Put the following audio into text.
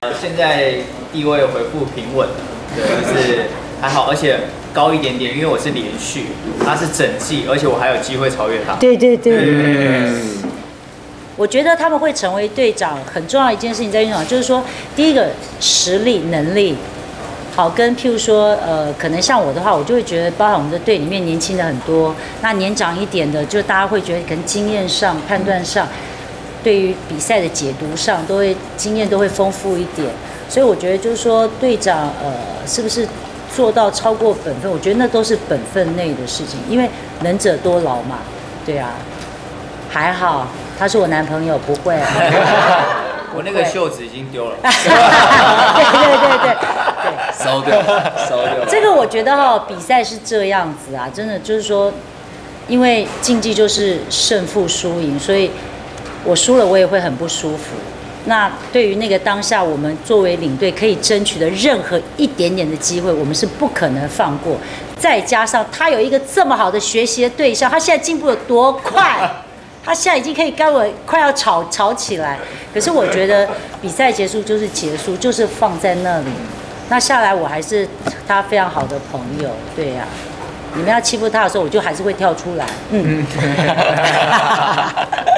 现在地位恢复平稳了，对，就是还好，而且高一点点，因为我是连续，他是整季，而且我还有机会超越他。 对。我觉得他们会成为队长很重要的一件事情在运动场，就是说，第一个实力能力，好，跟譬如说，可能像我的话，我就会觉得，包含我们的队里面年轻的很多，那年长一点的，就大家会觉得可能经验上、判断上，对于比赛的解读上，经验都会丰富一点。所以我觉得就是说，队长是不是做到超过本分？我觉得那都是本分内的事情，因为能者多劳嘛，对啊，还好。他是我男朋友，不会。 我那个袖子已经丢了。 对， 烧掉。 这个我觉得比赛是这样子啊，真的就是说，因为竞技就是胜负输赢，所以我输了我也会很不舒服。那对于那个当下我们作为领队可以争取的任何一点点的机会，我们是不可能放过。再加上他有一个这么好的学习的对象，他现在进步有多快？他现在已经可以跟我快要吵起来，可是我觉得比赛结束就是结束，就是放在那里。那下来我还是他非常好的朋友，对呀。你们要欺负他的时候，我就还是会跳出来，